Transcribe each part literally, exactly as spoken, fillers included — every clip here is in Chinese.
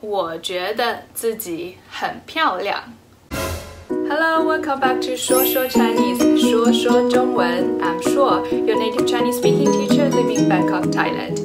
我觉得自己很漂亮。Hello, welcome back to 说说 Chinese, 说说中文。I'm Shuo, your native Chinese speaking teacher living in Bangkok, Thailand.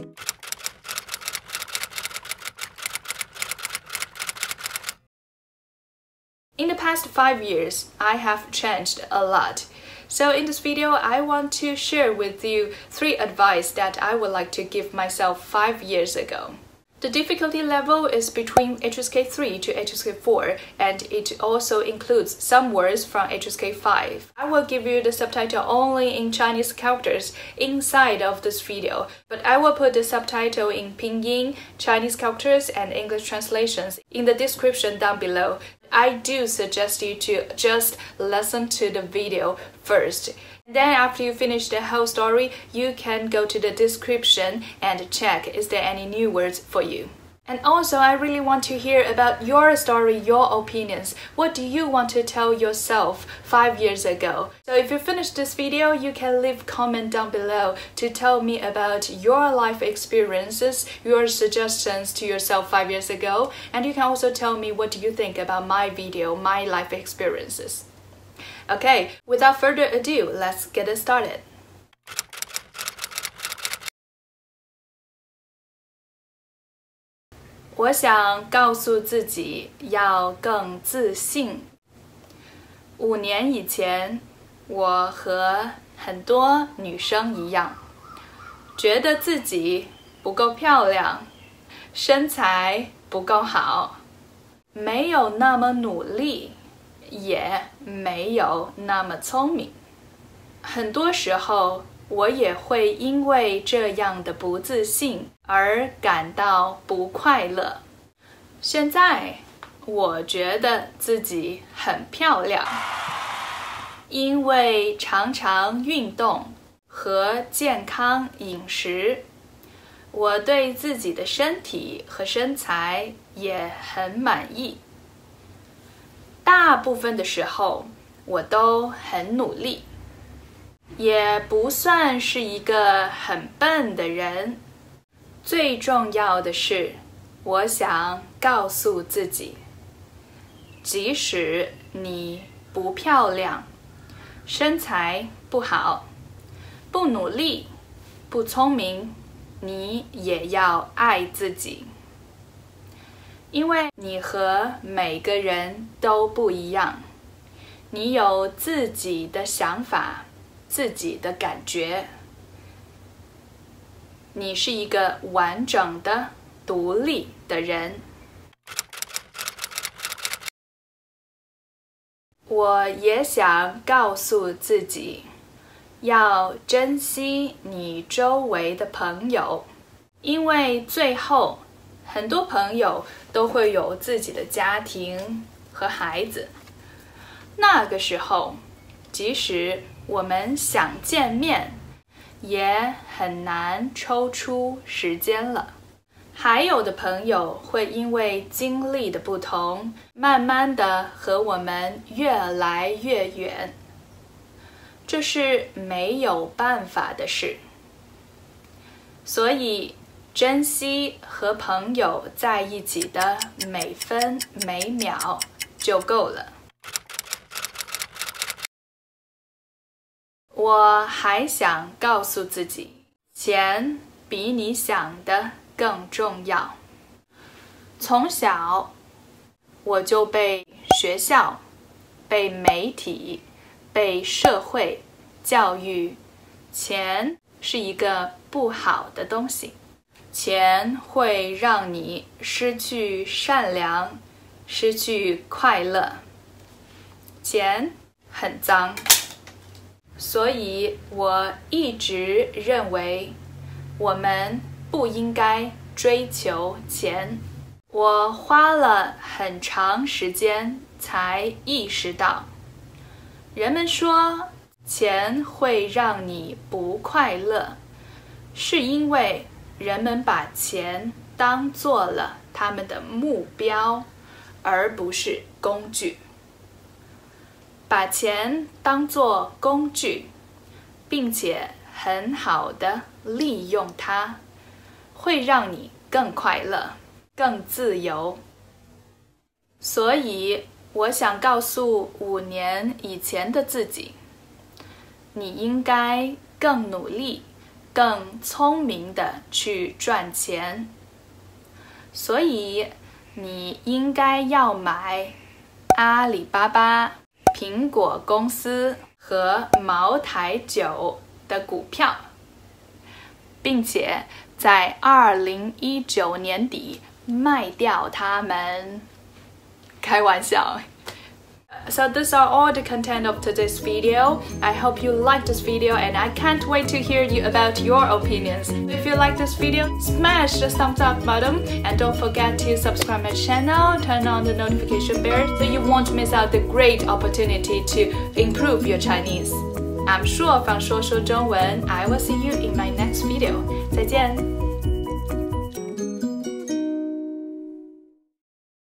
In the past five years, I have changed a lot. So in this video, I want to share with you three advice that I would like to give myself five years ago. The difficulty level is between H S K three to H S K four, and it also includes some words from H S K five. I will give you the subtitle only in Chinese characters inside of this video, but I will put the subtitle in Pinyin, Chinese characters, and English translations in the description down below. I do suggest you to just listen to the video first. Then after you finish the whole story, you can go to the description and check is there any new words for you. And also, I really want to hear about your story, your opinions. What do you want to tell yourself five years ago? So if you finish this video, you can leave comment down below to tell me about your life experiences, your suggestions to yourself five years ago. And you can also tell me what do you think about my video, my life experiences. Okay, without further ado, let's get it started. 我想告诉自己要更自信。五年以前，我和很多女生一样，觉得自己不够漂亮，身材不够好，没有那么努力，也没有那么聪明。很多时候，我也会因为这样的不自信而感到不快乐。现在，我觉得自己很漂亮，因为常常运动和健康饮食，我对自己的身体和身材也很满意。大部分的时候，我都很努力。也不算是一个很笨的人。最重要的是，我想告诉自己，即使你不漂亮，身材不好，不努力，不聪明，你也要爱自己。因为你和每个人都不一样，你有自己的想法，自己的感觉，你是一个完整的、独立的人。我也想告诉自己，要珍惜你周围的朋友，因为最后，很多朋友都会有自己的家庭和孩子。那个时候，即使我们想见面，也很难抽出时间了。还有的朋友会因为经历的不同，慢慢的和我们越来越远。这是没有办法的事。所以，珍惜和朋友在一起的每分每秒就够了。我还想告诉自己，钱比你想的更重要。从小，我就被学校、被媒体、被社会教育，钱是一个不好的东西。钱会让你失去善良，失去快乐。钱很脏。所以我一直认为，我们不应该追求钱。我花了很长时间才意识到，人们说钱会让你不快乐，是因为人们把钱当做了他们的目标，而不是工具。把钱当作工具，并且很好的利用它，会让你更快乐。 更自由。所以，我想告诉五年以前的自己，你应该更努力、更聪明地去赚钱。所以，你应该要买阿里巴巴、苹果公司和茅台酒的股票，并且在二零一九年底卖掉它们。开玩笑。So these are all the content of today's video. I hope you liked this video and I can't wait to hear you about your opinions. If you like this video, smash the thumbs up button and don't forget to subscribe my channel, turn on the notification bell so you won't miss out the great opportunity to improve your Chinese. I'm Shuo from 说说中文. I will see you in my next video. 再见。